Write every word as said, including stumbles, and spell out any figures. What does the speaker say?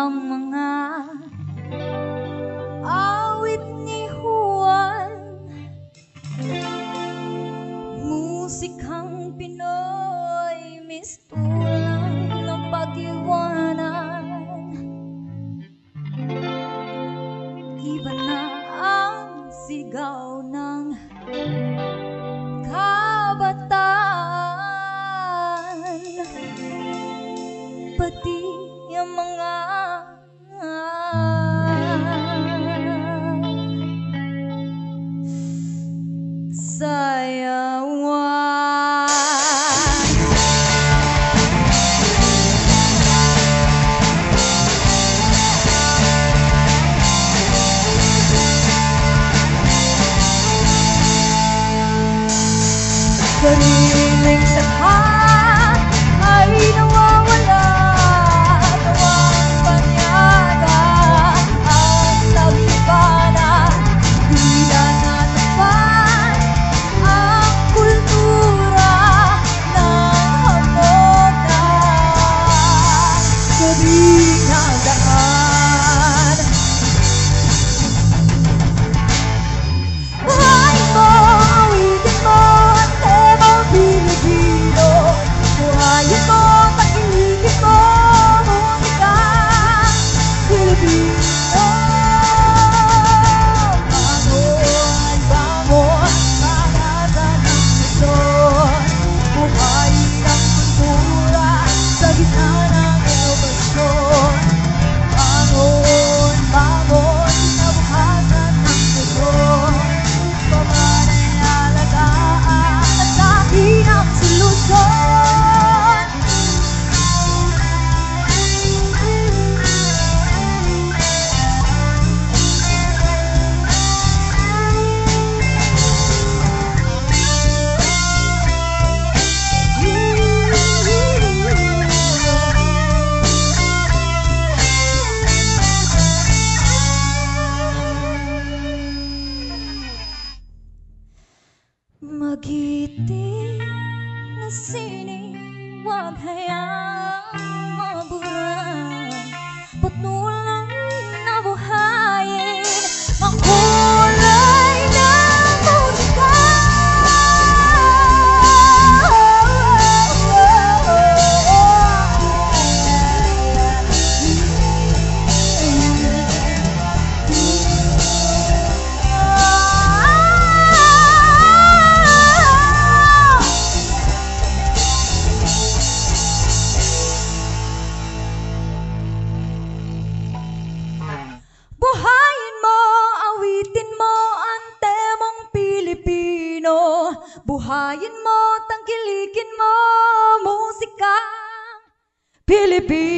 ang mga awit ni Juan, musikang Pinoy, mistulang ng pag-iwanan. Iba na ang sigaw ng kabataan, pati ang mga sayawan. Sariling tadhana ay nawawala, nawang panyaga ang labibanan. Tila natapan ang kultura ng hamonan sa dinadaan. Buhayin mo, awitin mo ang temang Pilipino. Buhayin mo, pag-ibig mo, musikang Pilipino. Bangon, bangon, pangasan ng Luzon. Buhayin ang kultura sa gitna ng inobasyon. Bangon, bangon, kinabukasan ng Luzon. Pamanay alagaan at lahi ng solusyon. Magiting na sining, huwag hayaang mabura. Patuloy na buhayin ang kulay ng musika. Buhayin mo, awitin mo ang temang Pilipino. Buhayin mo, tangkilikin mo, musikang Pilipino.